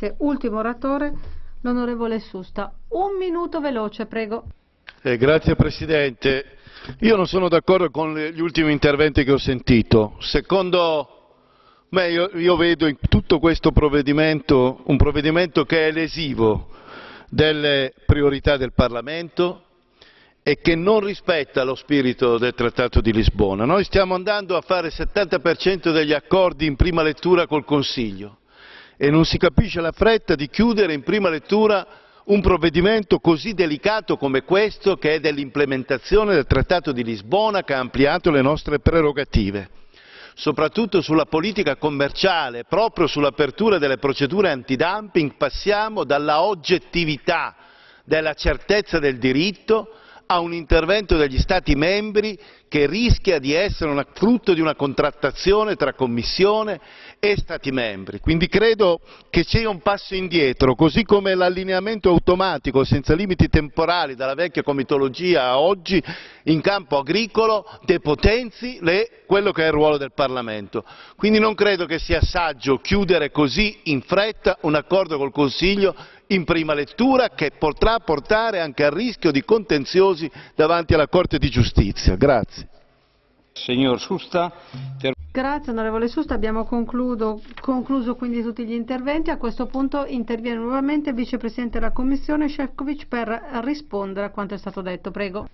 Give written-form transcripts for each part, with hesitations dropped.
Grazie. Ultimo oratore, l'onorevole Susta. Un minuto veloce, prego. Grazie Presidente. Io non sono d'accordo con gli ultimi interventi che ho sentito. Secondo me io vedo in tutto questo provvedimento un provvedimento che è lesivo delle priorità del Parlamento e che non rispetta lo spirito del Trattato di Lisbona. Noi stiamo andando a fare il 70% degli accordi in prima lettura col Consiglio e non si capisce la fretta di chiudere in prima lettura un provvedimento così delicato come questo, che è dell'implementazione del Trattato di Lisbona, che ha ampliato le nostre prerogative, soprattutto sulla politica commerciale, proprio sull'apertura delle procedure antidumping passiamo dalla oggettività della certezza del diritto a un intervento degli Stati membri che rischia di essere frutto di una contrattazione tra Commissione e Stati membri. Quindi credo che sia un passo indietro, così come l'allineamento automatico senza limiti temporali dalla vecchia comitologia a oggi in campo agricolo depotenzi quello che è il ruolo del Parlamento. Quindi non credo che sia saggio chiudere così in fretta un accordo col Consiglio in prima lettura, che potrà portare anche al rischio di contenziosi davanti alla Corte di Giustizia. Grazie. Signor Susta. Grazie onorevole Susta, abbiamo concluso quindi tutti gli interventi. A questo punto interviene nuovamente il vicepresidente della Commissione Šefčovič per rispondere a quanto è stato detto. Prego.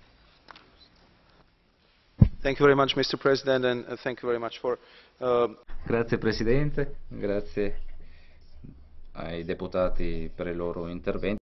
Thank you very much, Mr. President, and thank you very much for Grazie Presidente, grazie ai deputati per i loro interventi.